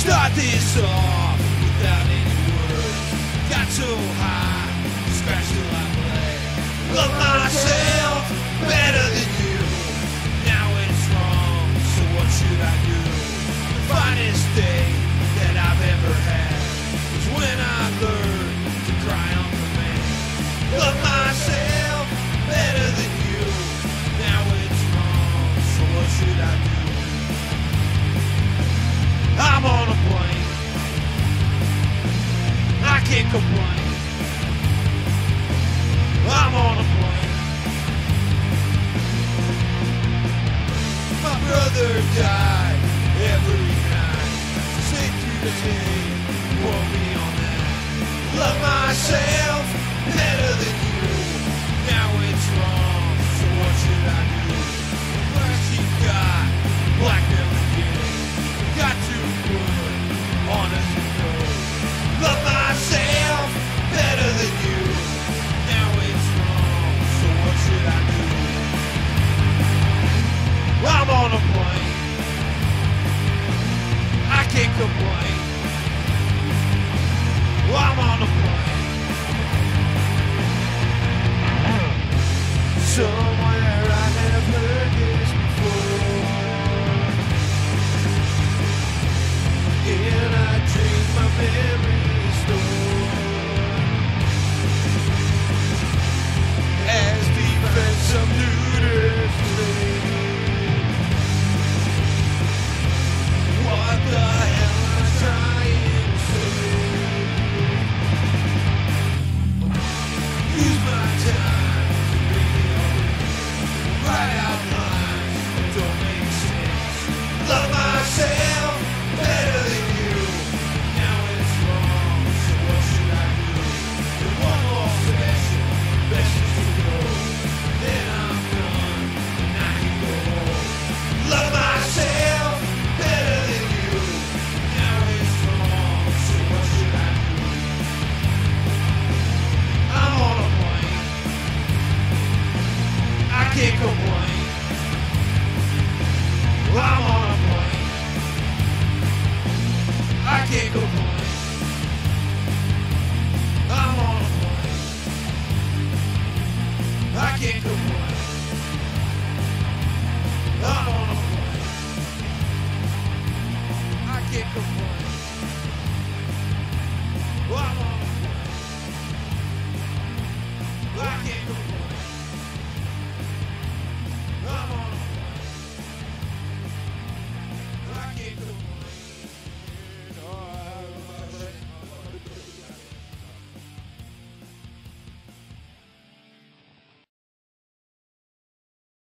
Start this off without any words. Got so high, scratched till I bled. Love myself better than you. Now it's wrong, so what should I do? The finest day that I've ever had was when I learned to cry on command. Love myself better than you. Now it's wrong, so what should I do? I'm on a plane. I can't complain. I'm on a plane. My brother died every night. Sit through the day, quote me on that. Love myself better than you. Now it's wrong, so what should I do? What she got, blackmail again. Got to put on as it goes. Love myself better than you. Now it's wrong, so what should I do? I'm on a plane. I can't complain. I'm on a plane. Somewhere I have heard this before. In a dream my memory stored. As defense of looters play. What the hell am I trying to say? Use my time to bring it over. Write out lines that don't make sense. Love myself better than you. Now it's wrong, so what should I do? And one more session, best is to go. Then I'm done, and I can go home. Love myself better than you. Now it's wrong, so what should I do? I'm on a plane. I can't complain. I'm on a plane. I can't complain.